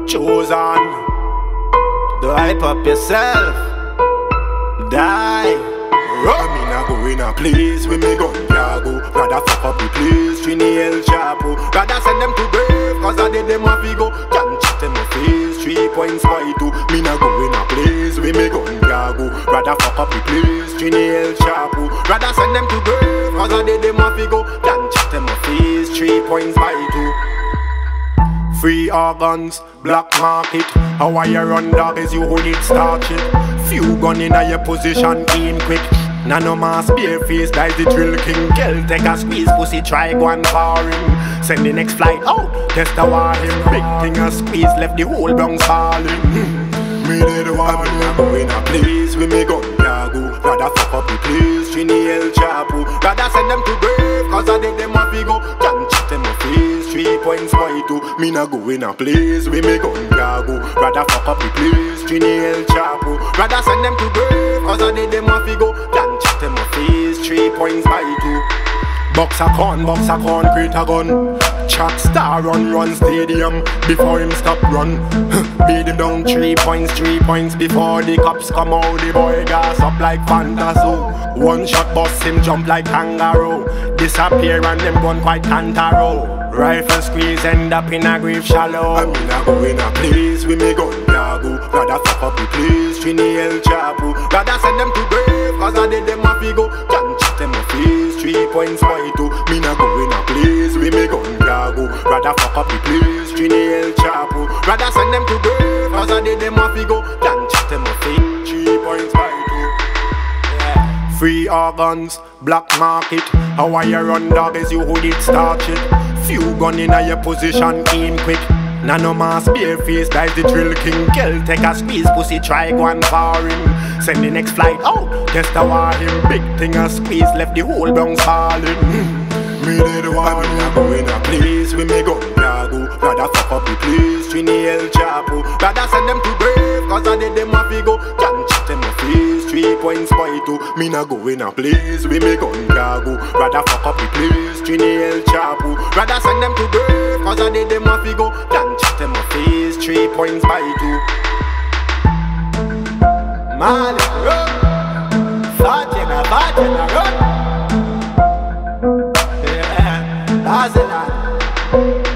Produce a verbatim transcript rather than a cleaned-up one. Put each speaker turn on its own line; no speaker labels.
chosen. Do hype up yourself. Die. Run me nah go in a place with me gun ya go. Rather fuck up the place, Trini El Chapo. Rather send them to grave, cause I did them a figo. Can't chat in my face, three points by two. Me nah go in a place with me gun ya go. Rather fuck up the place, Trini El Chapo. Rather send them to grave, cause I did them a figo. Can't chat in my face, three points by two. Free organs, black market. How I run dog is you who need start shit. Few gun in your position, aim quick. Nah no man spear face, dies the drill king. Girl take a squeeze, pussy try go and foreign. Send the next flight out, test the war him. Big thing a squeeze, left the whole Bronx falling. Me did one, me go in a place with me gun ya go. Rather fuck up the place, Trini El Chapo. Rather send them to grave, cause I did them a figo. Can't chat in my face, three points by two. Me nah go in a place with me gun ya go. Rather fuck up the place, Trini El Chapo. Rather send them to grave, cause I did them a figo. Can't chat in my face, three points by two. Box a corn, box a corn, create a gun. Chat star run, run stadium before him stop run. Beat him down three points, three points before the cops come out. The boy gas up like Fantaso. One shot bust him jump like kangaroo. Disappear and them gun quite Cantaro. Rifle squeeze end up in a grave shallow. I mean I go in a place with me gun ya go. Rather fuck up the place, Trini El Chapo. Rather send them to grave, cause I did them a figo. Can't chat in my face, three points by two. Me nah go in a place with me gun ya go. Rather fuck up the place, Trini El Chapo. Rather send them to grave, cause I did them a figo. Can't chat in my face, three points by two. Yeah. Free organs, black market. How I run dog is you who did start shit. Few gun in your position, aim quick. Nah no man spear face, dies the drill king. Girl take a squeeze, pussy try go and foreign. Send the next flight out, test the war him. Big thing a squeeze, left the whole Bronx falling. Me did one, me go in a place with me gun ya go. Rather fuck up the place, Trini El Chapo. Rather send them to grave, cause I did them a figo. Can't chat in my face, three points by two. Me nah go in a place with me gun ya go. Rather fuck up the place, Trini El Chapo. Rather send them to grave, cause I did them a figo. Can't chat in my face, three points by two. Mali run, Fatina, Fatina run. Yeah, Bazilan.